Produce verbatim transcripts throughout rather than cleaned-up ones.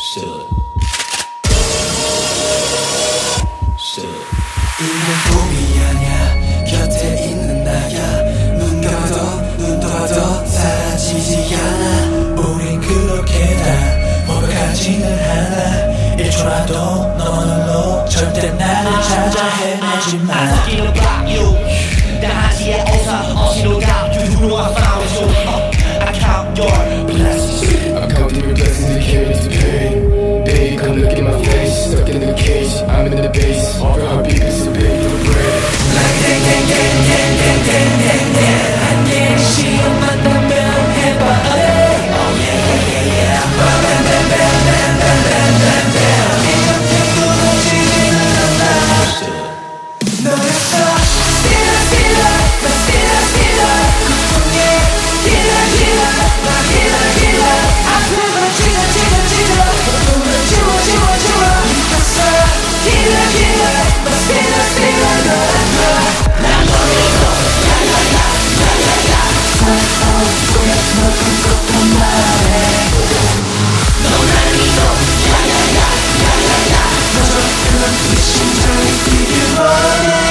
should. should. 이건 꿈이 아냐 곁에 있는 나야 눈 감아도 눈 떠도 사라지지 않아 우린 그렇게 다 완벽하지는 않아 일 초라도 너머로 절대 나를 찾아 헤매지 마 I'm talking about you 나지의 어서 어디로 가 You know I found you uh, I count your blessings I'm counting your blessings and carry to pay. Baby, come look at my face. Stuck in the cage, I'm in the base. For our people, so pay your prayer. Like dang dang dang dang dang dang dang dang 한개 시간 만나면 해봐 Oh yeah yeah yeah yeah Bam bam bam bam bam bam bam bam bam 이렇게 무너지지는 않아 너였어 Still still 나 still still 고통에 Killer killer 나 killer killer 아픔을 찔러 찔러 찔러 고통을 지워 지워 지워 미쳤어 Killer killer 나 still still 너란 난 널 믿어 야야야 야야야 살아오고야 너 그것도 말해 너 날 믿어 야야야 야야야 너처럼 네 심장이 뛰길 원해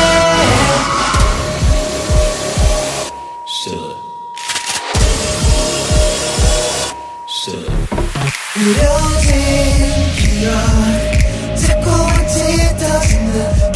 should. should. 느려진 기억 자꾸 짙어지는